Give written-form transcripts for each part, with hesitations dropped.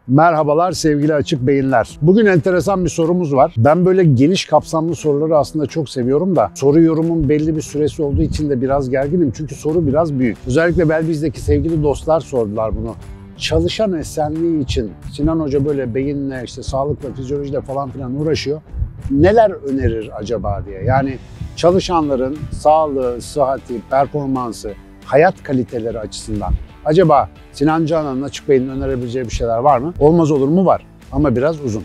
Merhabalar sevgili açık beyinler. Bugün enteresan bir sorumuz var. Ben böyle geniş kapsamlı soruları aslında çok seviyorum da soru yorumun belli bir süresi olduğu için de biraz gerginim. Çünkü soru biraz büyük. Özellikle Belbiz'deki sevgili dostlar sordular bunu. Çalışan esenliği için Sinan Hoca böyle beyinle, işte sağlıkla, fizyolojiyle falan filan uğraşıyor. Neler önerir acaba diye. Yani çalışanların sağlığı, sıhhati, performansı, hayat kaliteleri açısından acaba Sinan Canan'ın Açık Beyin'in önerebileceği bir şeyler var mı? Olmaz olur mu? Var. Ama biraz uzun.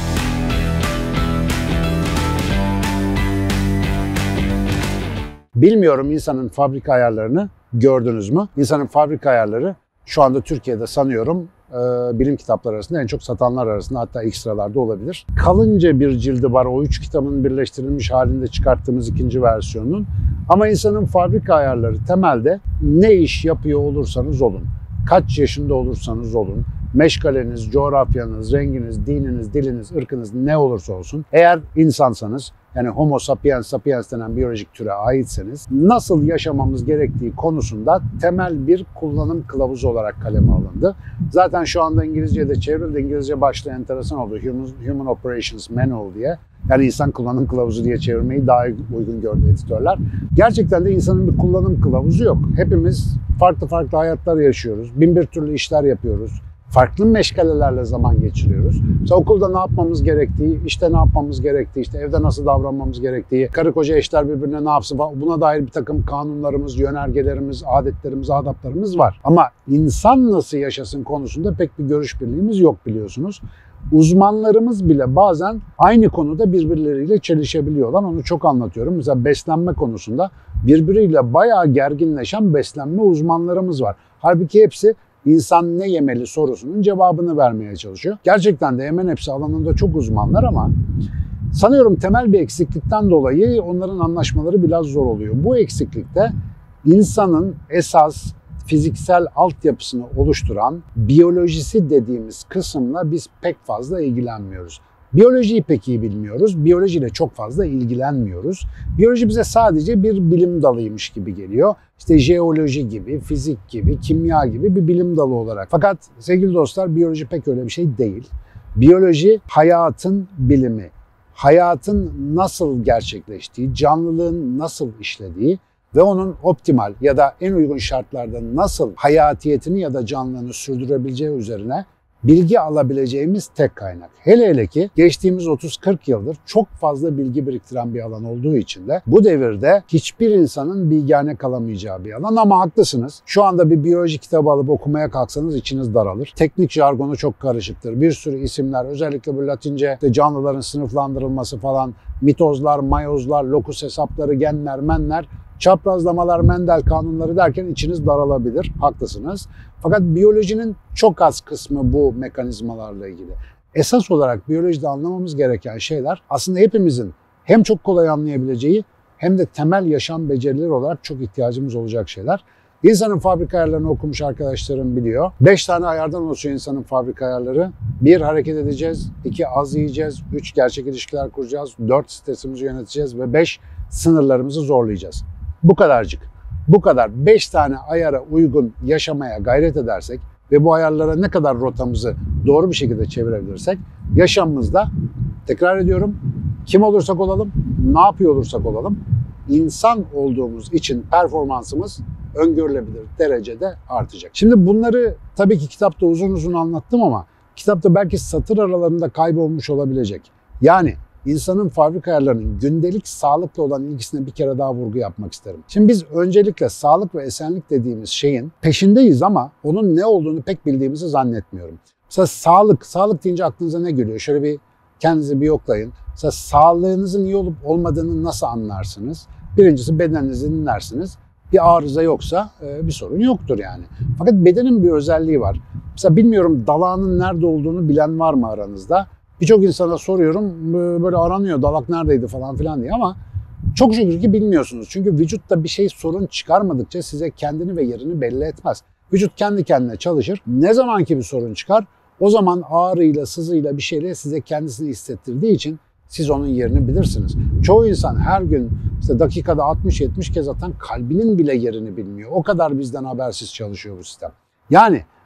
Bilmiyorum, insanın fabrika ayarlarını gördünüz mü? İnsanın fabrika ayarları şu anda Türkiye'de sanıyorum bilim kitapları arasında en çok satanlar arasında, hatta ilk sıralarda olabilir. Kalınca bir cildi var, o 3 kitabın birleştirilmiş halinde çıkarttığımız ikinci versiyonun. Ama insanın fabrika ayarları temelde ne iş yapıyor olursanız olun, kaç yaşında olursanız olun, meşgaleniz, coğrafyanız, renginiz, dininiz, diliniz, ırkınız ne olursa olsun, eğer insansanız, yani Homo sapiens sapiens denen biyolojik türe aitseniz, nasıl yaşamamız gerektiği konusunda temel bir kullanım kılavuzu olarak kaleme alındı. Zaten şu anda İngilizce'de çevrildi. İngilizce başlığı enteresan oldu. Human Operations Manual diye. Yani insan kullanım kılavuzu diye çevirmeyi daha uygun gördü editörler. Gerçekten de insanın bir kullanım kılavuzu yok. Hepimiz farklı farklı hayatlar yaşıyoruz. Bin bir türlü işler yapıyoruz. Farklı meşgalelerle zaman geçiriyoruz. Mesela okulda ne yapmamız gerektiği, işte ne yapmamız gerektiği, işte evde nasıl davranmamız gerektiği, karı koca eşler birbirine ne yapsın, buna dair bir takım kanunlarımız, yönergelerimiz, adetlerimiz, adaplarımız var. Ama insan nasıl yaşasın konusunda pek bir görüş birliğimiz yok, biliyorsunuz. Uzmanlarımız bile bazen aynı konuda birbirleriyle çelişebiliyorlar. Onu çok anlatıyorum. Mesela beslenme konusunda birbiriyle bayağı gerginleşen beslenme uzmanlarımız var. Halbuki hepsi İnsan ne yemeli sorusunun cevabını vermeye çalışıyor. Gerçekten de hemen hepsi alanında çok uzmanlar ama sanıyorum temel bir eksiklikten dolayı onların anlaşmaları biraz zor oluyor. Bu eksiklikte insanın esas fiziksel altyapısını oluşturan biyolojisi dediğimiz kısımla biz pek fazla ilgilenmiyoruz. Biyolojiyi pek iyi bilmiyoruz. Biyolojiyle çok fazla ilgilenmiyoruz. Biyoloji bize sadece bir bilim dalıymış gibi geliyor. İşte jeoloji gibi, fizik gibi, kimya gibi bir bilim dalı olarak. Fakat sevgili dostlar, biyoloji pek öyle bir şey değil. Biyoloji hayatın bilimi. Hayatın nasıl gerçekleştiği, canlılığın nasıl işlediği ve onun optimal ya da en uygun şartlarda nasıl hayatiyetini ya da canlılığını sürdürebileceği üzerine bilgi alabileceğimiz tek kaynak. Hele hele ki geçtiğimiz 30-40 yıldır çok fazla bilgi biriktiren bir alan olduğu için de bu devirde hiçbir insanın bilgâne kalamayacağı bir alan. Ama haklısınız. Şu anda bir biyoloji kitabı alıp okumaya kalksanız içiniz daralır. Teknik jargonu çok karışıktır. Bir sürü isimler, özellikle bu Latince işte canlıların sınıflandırılması falan, mitozlar, mayozlar, lokus hesapları, genler, menler, çaprazlamalar, Mendel kanunları derken içiniz daralabilir. Haklısınız. Fakat biyolojinin çok az kısmı bu mekanizmalarla ilgili. Esas olarak biyolojide anlamamız gereken şeyler aslında hepimizin hem çok kolay anlayabileceği hem de temel yaşam becerileri olarak çok ihtiyacımız olacak şeyler. İnsanın fabrika ayarlarını okumuş arkadaşlarım biliyor. 5 tane ayardan oluşuyor insanın fabrika ayarları. 1. Hareket edeceğiz. 2. Az yiyeceğiz. 3. Gerçek ilişkiler kuracağız. 4. Stresimizi yöneteceğiz. Ve 5. Sınırlarımızı zorlayacağız. Bu kadarcık. Bu kadar 5 tane ayara uygun yaşamaya gayret edersek ve bu ayarlara ne kadar rotamızı doğru bir şekilde çevirebilirsek yaşamımızda, tekrar ediyorum, kim olursak olalım, ne yapıyor olursak olalım, insan olduğumuz için performansımız öngörülebilir derecede artacak. Şimdi bunları tabii ki kitapta uzun uzun anlattım ama kitapta belki satır aralarında kaybolmuş olabilecek. Yani İnsanın fabrika ayarlarının gündelik sağlıkla olan ilgisine bir kere daha vurgu yapmak isterim. Şimdi biz öncelikle sağlık ve esenlik dediğimiz şeyin peşindeyiz ama onun ne olduğunu pek bildiğimizi zannetmiyorum. Mesela sağlık deyince aklınıza ne geliyor? Şöyle bir kendinizi bir yoklayın. Mesela sağlığınızın iyi olup olmadığını nasıl anlarsınız? Birincisi bedeninizi dinlersiniz. Bir arıza yoksa bir sorun yoktur yani. Fakat bedenin bir özelliği var. Mesela bilmiyorum, dalağının nerede olduğunu bilen var mı aranızda? Birçok insana soruyorum, böyle aranıyor dalak neredeydi falan filan diye ama çok şükür ki bilmiyorsunuz. Çünkü vücutta bir şey sorun çıkarmadıkça size kendini ve yerini belli etmez. Vücut kendi kendine çalışır. Ne zamanki bir sorun çıkar, o zaman ağrıyla, sızıyla bir şeyle size kendisini hissettirdiği için siz onun yerini bilirsiniz. Çoğu insan her gün işte dakikada 60-70 kez atan kalbinin bile yerini bilmiyor. O kadar bizden habersiz çalışıyor bu sistem. Yani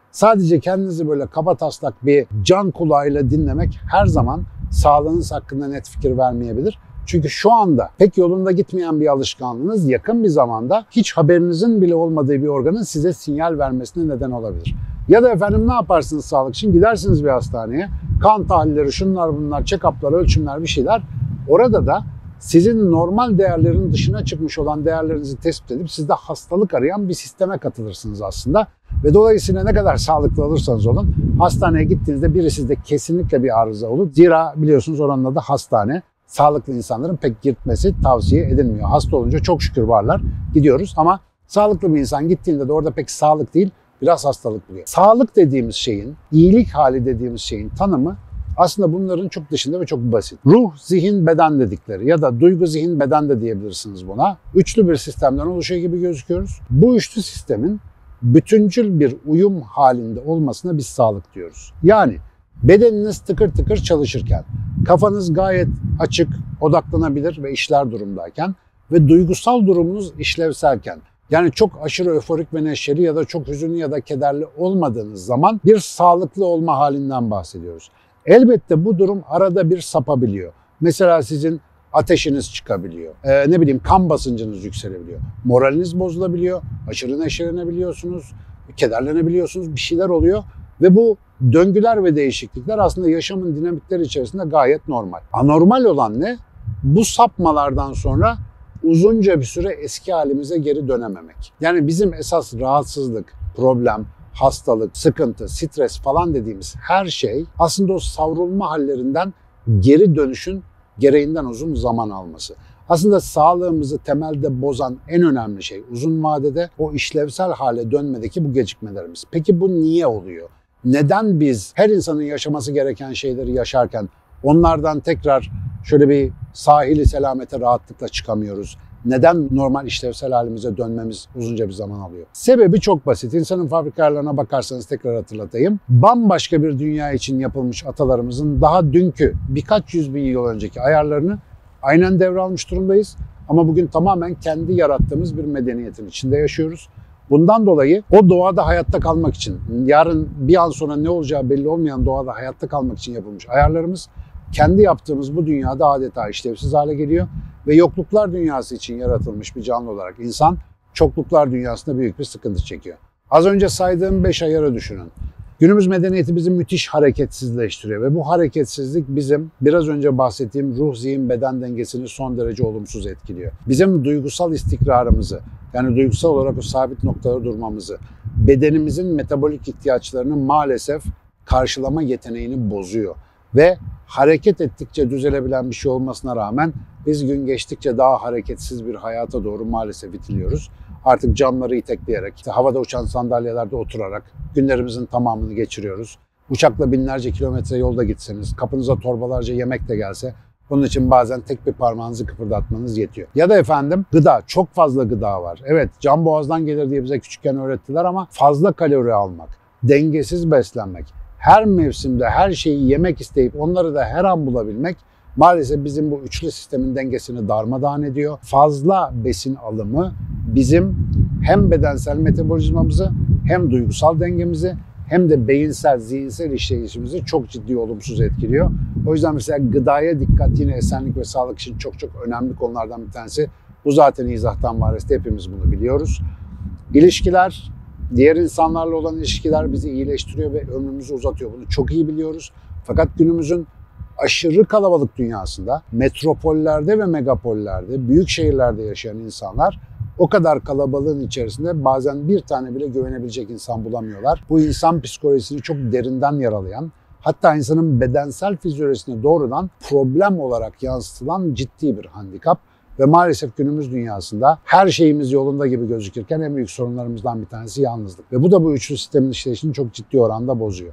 Sadece kendinizi böyle kabataslak bir can kulağıyla dinlemek her zaman sağlığınız hakkında net fikir vermeyebilir. Çünkü şu anda pek yolunda gitmeyen bir alışkanlığınız yakın bir zamanda hiç haberinizin bile olmadığı bir organın size sinyal vermesine neden olabilir. Ya da efendim ne yaparsınız sağlık için? Gidersiniz bir hastaneye, kan tahlilleri, şunlar bunlar, check-up'lar, ölçümler bir şeyler. Orada da sizin normal değerlerin dışına çıkmış olan değerlerinizi tespit edip sizde hastalık arayan bir sisteme katılırsınız aslında. Ve dolayısıyla ne kadar sağlıklı olursanız olun, hastaneye gittiğinizde biri sizde kesinlikle bir arıza olur. Zira biliyorsunuz oranın adı hastane. Sağlıklı insanların pek gitmesi tavsiye edilmiyor. Hasta olunca çok şükür varlar, gidiyoruz ama sağlıklı bir insan gittiğinde de orada pek sağlık değil, biraz hastalık buluyor. Sağlık dediğimiz şeyin, iyilik hali dediğimiz şeyin tanımı aslında bunların çok dışında ve çok basit. Ruh, zihin, beden dedikleri ya da duygu, zihin, beden de diyebilirsiniz buna. Üçlü bir sistemden oluşuyor gibi gözüküyoruz. Bu üçlü sistemin bütüncül bir uyum halinde olmasına biz sağlık diyoruz. Yani bedeniniz tıkır tıkır çalışırken, kafanız gayet açık, odaklanabilir ve işler durumdayken ve duygusal durumunuz işlevselken, yani çok aşırı öforik ve neşeli ya da çok hüzünlü ya da kederli olmadığınız zaman bir sağlıklı olma halinden bahsediyoruz. Elbette bu durum arada bir sapabiliyor. Mesela sizin ateşiniz çıkabiliyor. Kan basıncınız yükselebiliyor. Moraliniz bozulabiliyor. Aşırı neşelenebiliyorsunuz. Kederlenebiliyorsunuz. Bir şeyler oluyor. Ve bu döngüler ve değişiklikler aslında yaşamın dinamikleri içerisinde gayet normal. Anormal olan ne? Bu sapmalardan sonra uzunca bir süre eski halimize geri dönememek. Yani bizim esas rahatsızlık, problem, hastalık, sıkıntı, stres falan dediğimiz her şey aslında o savrulma hallerinden geri dönüşün gereğinden uzun zaman alması. Aslında sağlığımızı temelde bozan en önemli şey uzun vadede o işlevsel hale dönmedeki bu gecikmelerimiz. Peki bu niye oluyor? Neden biz her insanın yaşaması gereken şeyleri yaşarken onlardan tekrar şöyle bir sahili selamete rahatlıkla çıkamıyoruz? Neden normal işlevsel halimize dönmemiz uzunca bir zaman alıyor? Sebebi çok basit. İnsanın fabrika ayarlarına bakarsanız tekrar hatırlatayım. Bambaşka bir dünya için yapılmış atalarımızın daha dünkü birkaç yüz bin yıl önceki ayarlarını aynen devralmış durumdayız. Ama bugün tamamen kendi yarattığımız bir medeniyetin içinde yaşıyoruz. Bundan dolayı o doğada hayatta kalmak için, yarın bir an sonra ne olacağı belli olmayan doğada hayatta kalmak için yapılmış ayarlarımız kendi yaptığımız bu dünyada adeta işlevsiz hale geliyor ve yokluklar dünyası için yaratılmış bir canlı olarak insan çokluklar dünyasında büyük bir sıkıntı çekiyor. Az önce saydığım 5 ayarı düşünün. Günümüz medeniyeti bizi müthiş hareketsizleştiriyor ve bu hareketsizlik bizim biraz önce bahsettiğim ruh, zihin, beden dengesini son derece olumsuz etkiliyor. Bizim duygusal istikrarımızı, yani duygusal olarak o sabit noktada durmamızı, bedenimizin metabolik ihtiyaçlarını maalesef karşılama yeteneğini bozuyor. Ve hareket ettikçe düzelebilen bir şey olmasına rağmen biz gün geçtikçe daha hareketsiz bir hayata doğru maalesef itiliyoruz. Artık camları itekleyerek, havada uçan sandalyelerde oturarak günlerimizin tamamını geçiriyoruz. Uçakla binlerce kilometre yolda gitseniz, kapınıza torbalarca yemek de gelse bunun için bazen tek bir parmağınızı kıpırdatmanız yetiyor. Ya da efendim gıda, çok fazla gıda var. Evet, can boğazdan gelir diye bize küçükken öğrettiler ama fazla kalori almak, dengesiz beslenmek, her mevsimde her şeyi yemek isteyip onları da her an bulabilmek maalesef bizim bu üçlü sistemin dengesini darmadağın ediyor. Fazla besin alımı bizim hem bedensel metabolizmamızı hem duygusal dengemizi hem de beyinsel, zihinsel işleyişimizi çok ciddi olumsuz etkiliyor. O yüzden mesela gıdaya dikkat yine esenlik ve sağlık için çok çok önemli konulardan bir tanesi. Bu zaten izahtan vareste hepimiz bunu biliyoruz. İlişkiler, diğer insanlarla olan ilişkiler bizi iyileştiriyor ve ömrümüzü uzatıyor. Bunu çok iyi biliyoruz. Fakat günümüzün aşırı kalabalık dünyasında, metropollerde ve megapollerde, büyük şehirlerde yaşayan insanlar o kadar kalabalığın içerisinde bazen bir tane bile güvenebilecek insan bulamıyorlar. Bu insan psikolojisini çok derinden yaralayan, hatta insanın bedensel fizyolojisine doğrudan problem olarak yansıtılan ciddi bir handikap. Ve maalesef günümüz dünyasında her şeyimiz yolunda gibi gözükürken en büyük sorunlarımızdan bir tanesi yalnızlık. Ve bu da bu üçlü sistemin işleyişini çok ciddi oranda bozuyor.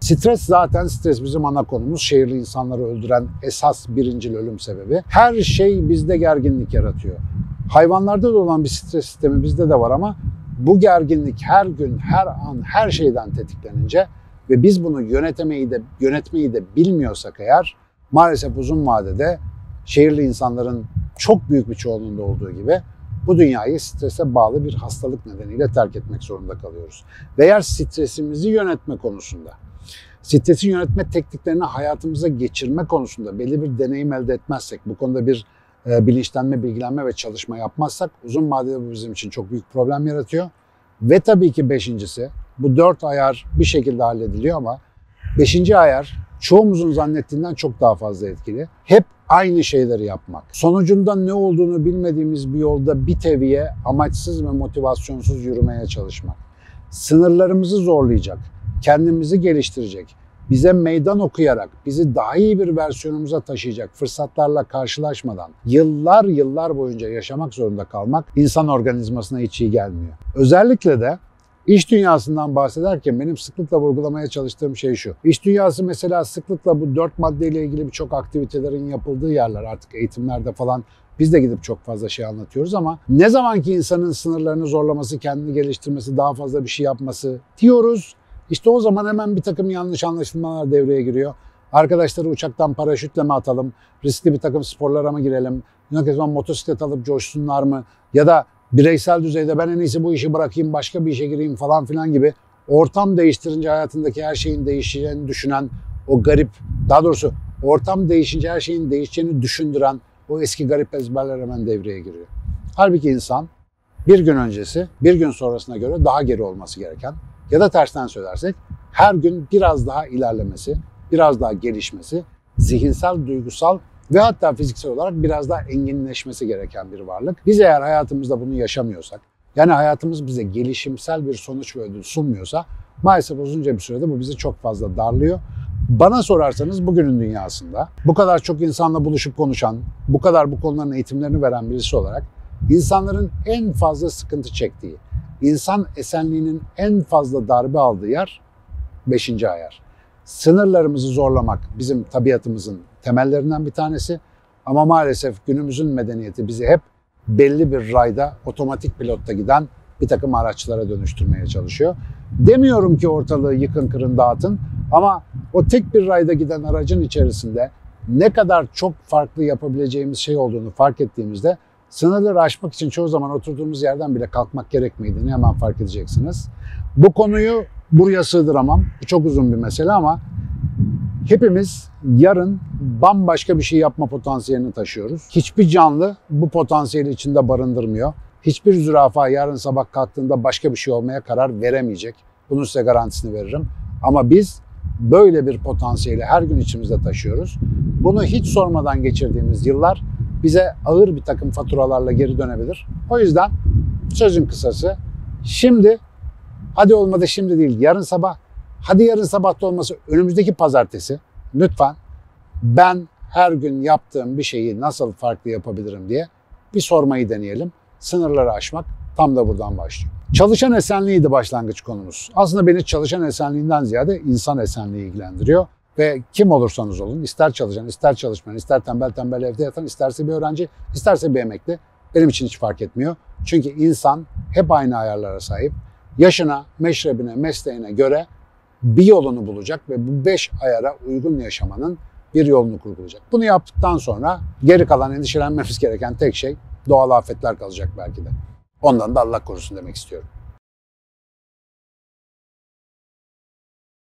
Stres bizim ana konumuz. Şehirli insanları öldüren esas birincil ölüm sebebi. Her şey bizde gerginlik yaratıyor. Hayvanlarda da olan bir stres sistemi bizde de var ama bu gerginlik her gün, her an, her şeyden tetiklenince ve biz bunu yönetmeyi de bilmiyorsak eğer maalesef uzun vadede şehirli insanların çok büyük bir çoğunluğunda olduğu gibi bu dünyayı strese bağlı bir hastalık nedeniyle terk etmek zorunda kalıyoruz. Ve eğer stresimizi yönetme konusunda, stresi yönetme tekniklerini hayatımıza geçirme konusunda belli bir deneyim elde etmezsek, bu konuda bir bilinçlenme, bilgilenme ve çalışma yapmazsak uzun vadede bu bizim için çok büyük problem yaratıyor. Ve tabii ki beşincisi, bu 4 ayar bir şekilde hallediliyor ama 5. ayar çoğumuzun zannettiğinden çok daha fazla etkili. Hep aynı şeyleri yapmak. Sonucunda ne olduğunu bilmediğimiz bir yolda bir teviye amaçsız ve motivasyonsuz yürümeye çalışmak. Sınırlarımızı zorlayacak, kendimizi geliştirecek, bize meydan okuyarak, bizi daha iyi bir versiyonumuza taşıyacak fırsatlarla karşılaşmadan yıllar boyunca yaşamak zorunda kalmak insan organizmasına hiç iyi gelmiyor. Özellikle de İş dünyasından bahsederken benim sıklıkla vurgulamaya çalıştığım şey şu. İş dünyası mesela sıklıkla bu 4 maddeyle ilgili birçok aktivitelerin yapıldığı yerler, artık eğitimlerde falan biz de gidip çok fazla şey anlatıyoruz ama ne zamanki insanın sınırlarını zorlaması, kendini geliştirmesi, daha fazla bir şey yapması diyoruz, işte o zaman hemen bir takım yanlış anlaşılmalar devreye giriyor. Arkadaşları uçaktan paraşütle mi atalım, riskli bir takım sporlara mı girelim, ne zaman motosiklet alıp coşsunlar mı ya da bireysel düzeyde ben en iyisi bu işi bırakayım, başka bir işe gireyim falan filan gibi ortam değiştirince hayatındaki her şeyin değişeceğini düşünen o garip, daha doğrusu ortam değişince her şeyin değişeceğini düşündüren o eski garip ezberler hemen devreye giriyor. Halbuki insan bir gün öncesi, bir gün sonrasına göre daha geri olması gereken ya da tersten söylersek her gün biraz daha ilerlemesi, biraz daha gelişmesi, zihinsel, duygusal ve hatta fiziksel olarak biraz daha enginleşmesi gereken bir varlık. Biz eğer hayatımızda bunu yaşamıyorsak, yani hayatımız bize gelişimsel bir sonuç ve ödül sunmuyorsa maalesef uzunca bir sürede bu bizi çok fazla darlıyor. Bana sorarsanız bugünün dünyasında bu kadar çok insanla buluşup konuşan, bu kadar bu konuların eğitimlerini veren birisi olarak insanların en fazla sıkıntı çektiği, insan esenliğinin en fazla darbe aldığı yer 5. ayar. Sınırlarımızı zorlamak bizim tabiatımızın temellerinden bir tanesi ama maalesef günümüzün medeniyeti bizi hep belli bir rayda, otomatik pilotta giden bir takım araçlara dönüştürmeye çalışıyor. Demiyorum ki ortalığı yıkın kırın dağıtın ama o tek bir rayda giden aracın içerisinde ne kadar çok farklı yapabileceğimiz şey olduğunu fark ettiğimizde sınırları aşmak için çoğu zaman oturduğumuz yerden bile kalkmak gerekmediğini hemen fark edeceksiniz. Bu konuyu buraya sığdıramam. Bu çok uzun bir mesele ama hepimiz yarın bambaşka bir şey yapma potansiyelini taşıyoruz. Hiçbir canlı bu potansiyeli içinde barındırmıyor. Hiçbir zürafa yarın sabah kalktığında başka bir şey olmaya karar veremeyecek. Bunun size garantisini veririm. Ama biz böyle bir potansiyeli her gün içimizde taşıyoruz. Bunu hiç sormadan geçirdiğimiz yıllar bize ağır bir takım faturalarla geri dönebilir. O yüzden sözün kısası şimdi, hadi olmadı şimdi değil yarın sabah, hadi yarın sabah da olmasa önümüzdeki pazartesi lütfen ben her gün yaptığım bir şeyi nasıl farklı yapabilirim diye bir sormayı deneyelim. Sınırları aşmak tam da buradan başlıyor. Çalışan esenliğiydi başlangıç konumuz. Aslında beni çalışan esenliğinden ziyade insan esenliği ilgilendiriyor. Ve kim olursanız olun, ister çalışan, ister çalışmayan, ister tembel tembel evde yatan, isterse bir öğrenci, isterse bir emekli, benim için hiç fark etmiyor. Çünkü insan hep aynı ayarlara sahip. Yaşına, meşrebine, mesleğine göre bir yolunu bulacak ve bu 5 ayara uygun yaşamanın bir yolunu kurgulayacak. Bunu yaptıktan sonra geri kalan endişelenmemiz gereken tek şey doğal afetler kalacak belki de. Ondan da Allah korusun demek istiyorum.